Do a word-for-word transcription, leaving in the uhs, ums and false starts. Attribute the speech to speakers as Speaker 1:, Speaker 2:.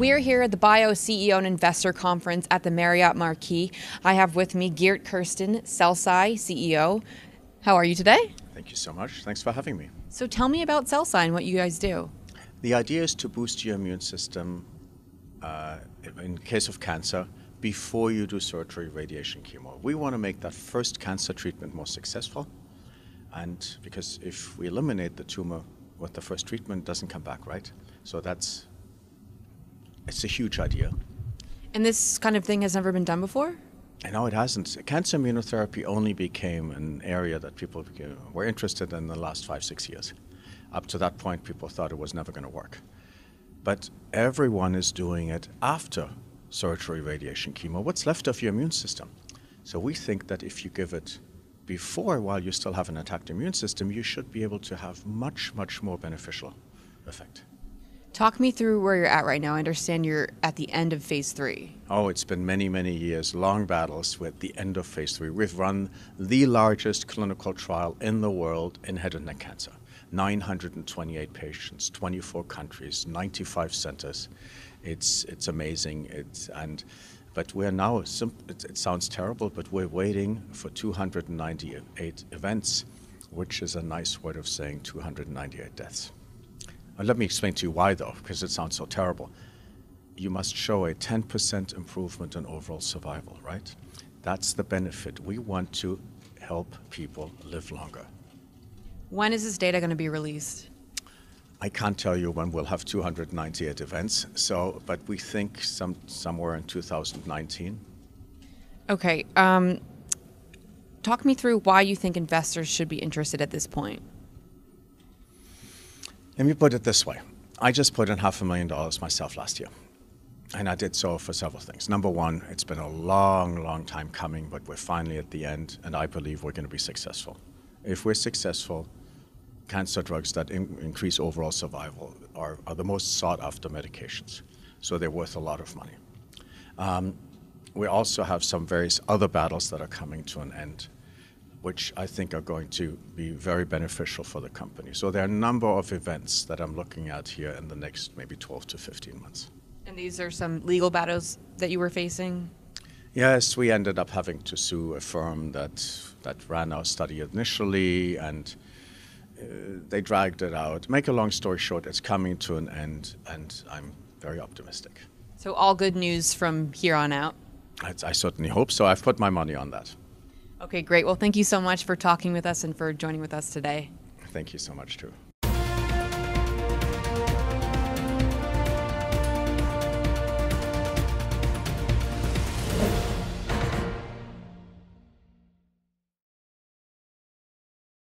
Speaker 1: We are here at the Bio C E O and Investor Conference at the Marriott Marquis. I have with me Geert Kersten, C E L-S C I C E O. How are you today?
Speaker 2: Thank you so much. Thanks for having me.
Speaker 1: So tell me about C E L-S C I and what you guys do.
Speaker 2: The idea is to boost your immune system uh, in case of cancer before you do surgery, radiation, chemo. We want to make that first cancer treatment more successful. And because if we eliminate the tumor with the first treatment, it doesn't come back, right? So that's, it's a huge idea.
Speaker 1: And this kind of thing has never been done before?
Speaker 2: No, it hasn't. Cancer immunotherapy only became an area that people were interested in the last five, six years. Up to that point, people thought it was never going to work. But everyone is doing it after surgery, radiation, chemo. What's left of your immune system? So we think that if you give it before, while you still have an intact immune system, you should be able to have much, much more beneficial effect.
Speaker 1: Talk me through where you're at right now. I understand you're at the end of phase three.
Speaker 2: Oh, it's been many, many years, long battles with the end of phase three. We've run the largest clinical trial in the world in head and neck cancer. nine hundred twenty-eight patients, twenty-four countries, ninety-five centers. It's it's amazing. It's and but we're now. It, it sounds terrible, but we're waiting for two hundred ninety-eight events, which is a nice word of saying two hundred ninety-eight deaths. And let me explain to you why, though, because it sounds so terrible. You must show a ten percent improvement in overall survival, right? That's the benefit. We want to help people live longer.
Speaker 1: When is this data going to be released?
Speaker 2: I can't tell you when we'll have two hundred ninety-eight events, so but we think some somewhere in two thousand nineteen.
Speaker 1: Okay. Um, talk me through why you think investors should be interested at this point.
Speaker 2: Let me put it this way. I just put in half a million dollars myself last year. And I did so for several things. Number one, it's been a long, long time coming, but we're finally at the end, and I believe we're going to be successful. If we're successful, cancer drugs that in increase overall survival are, are the most sought-after medications. So they're worth a lot of money. Um, we also have some various other battles that are coming to an end, which I think are going to be very beneficial for the company. So there are a number of events that I'm looking at here in the next maybe twelve to fifteen months.
Speaker 1: And these are some legal battles that you were facing?
Speaker 2: Yes, we ended up having to sue a firm that, that ran our study initially, and uh, they dragged it out. Make a long story short, it's coming to an end, and I'm very optimistic.
Speaker 1: So all good news from here on out?
Speaker 2: I, I certainly hope so. I've put my money on that.
Speaker 1: Okay, great. Well, thank you so much for talking with us and for joining with us today.
Speaker 2: Thank you so much, too.